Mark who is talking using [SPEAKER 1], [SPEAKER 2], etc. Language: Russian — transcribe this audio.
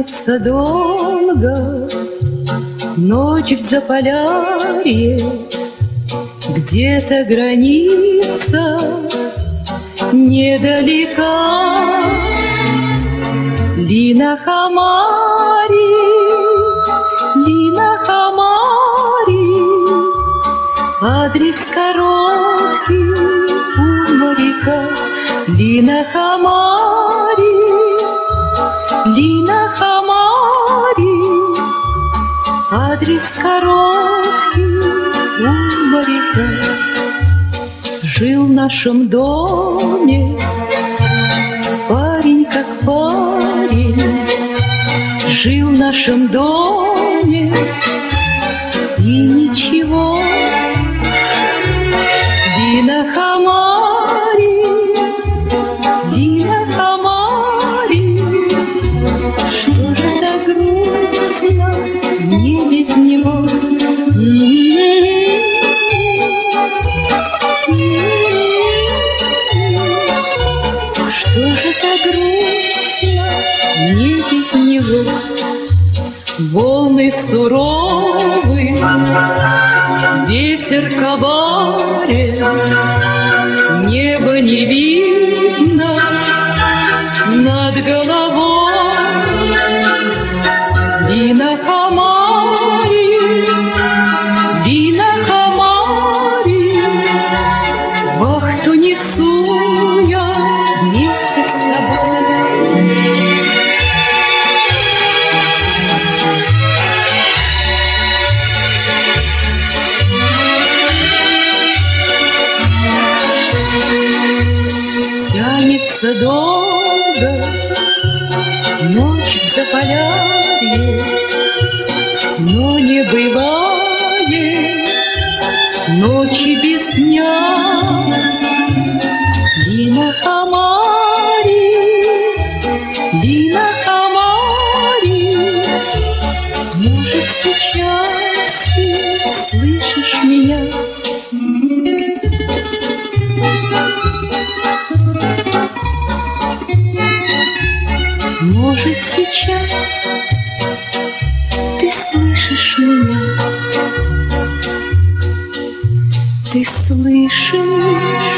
[SPEAKER 1] Тянется долго ночь в Заполярье, где-то граница недалека. Лина Хамари, Лина Хамари, адрес короткий у моряка. Лина Хамари, Лина Хамари, адрес короткий у моряка. Жил в нашем доме парень как парень, жил в нашем доме и ничего. Лина Хамари, Лина Хамари, что же так грустно мне без него? Что же так грустно мне без него? Волны суровы, ветер коварен, небо не видно над головой. Лина Хамари, Лина Хамари, вахту несу я вместе с тобой. Тянется долго ночь в Заполярье, но не бывает ночи без дня. Лина Хамари, Лина Хамари, может, сейчас ты слышишь меня? Может, сейчас ты слышишь меня? Ты слышишь?